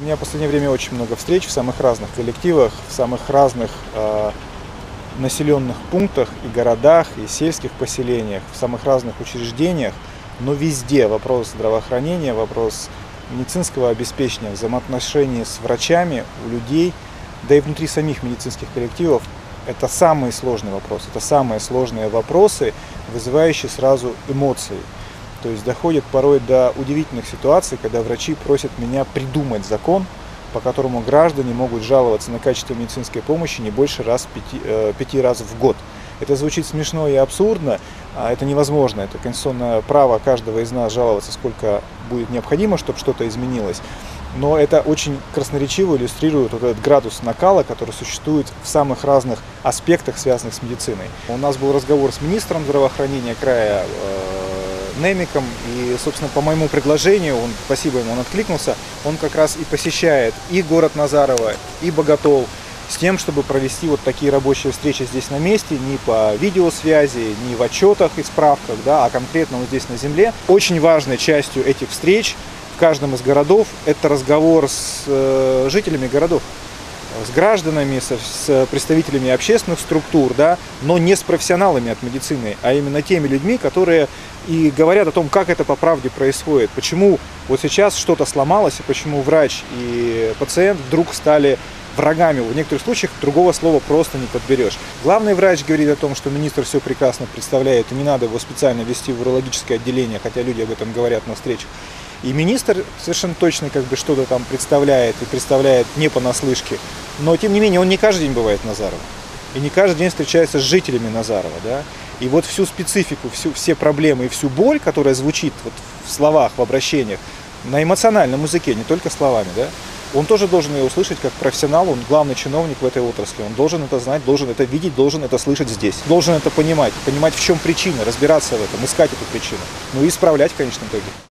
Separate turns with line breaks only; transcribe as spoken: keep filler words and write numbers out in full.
У меня в последнее время очень много встреч в самых разных коллективах, в самых разных э, населенных пунктах и городах, и сельских поселениях, в самых разных учреждениях, но везде вопрос здравоохранения, вопрос медицинского обеспечения, взаимоотношений с врачами у людей, да и внутри самих медицинских коллективов, это самые сложные вопросы, это самые сложные вопросы, вызывающие сразу эмоции. То есть доходит порой до удивительных ситуаций, когда врачи просят меня придумать закон, по которому граждане могут жаловаться на качество медицинской помощи не больше раз пяти, э, пяти раз в год. Это звучит смешно и абсурдно, а это невозможно. Это конституционное право каждого из нас жаловаться, сколько будет необходимо, чтобы что-то изменилось. Но это очень красноречиво иллюстрирует вот этот градус накала, который существует в самых разных аспектах, связанных с медициной. У нас был разговор с министром здравоохранения края, Немиком, и, собственно, по моему предложению, он, спасибо ему, он откликнулся, он как раз и посещает и город Назарово, и Боготол, с тем, чтобы провести вот такие рабочие встречи здесь на месте, не по видеосвязи, не в отчетах и справках, да, а конкретно вот здесь на земле. Очень важной частью этих встреч в каждом из городов это разговор с э, жителями городов, с гражданами, с, с представителями общественных структур, да, но не с профессионалами от медицины, а именно теми людьми, которые и говорят о том, как это по правде происходит, почему вот сейчас что-то сломалось, и почему врач и пациент вдруг стали врагами. В некоторых случаях другого слова просто не подберешь. Главный врач говорит о том, что министр все прекрасно представляет, и не надо его специально вести в урологическое отделение, хотя люди об этом говорят на встречах. И министр совершенно точно как бы что-то там представляет, и представляет не понаслышке. Но, тем не менее, он не каждый день бывает в Назарово. И не каждый день встречается с жителями Назарова. Да? И вот всю специфику, всю, все проблемы и всю боль, которая звучит вот в словах, в обращениях, на эмоциональном языке, не только словами, да? Он тоже должен ее услышать как профессионал, он главный чиновник в этой отрасли. Он должен это знать, должен это видеть, должен это слышать здесь. Должен это понимать, понимать, в чем причина, разбираться в этом, искать эту причину. Ну и исправлять в конечном итоге.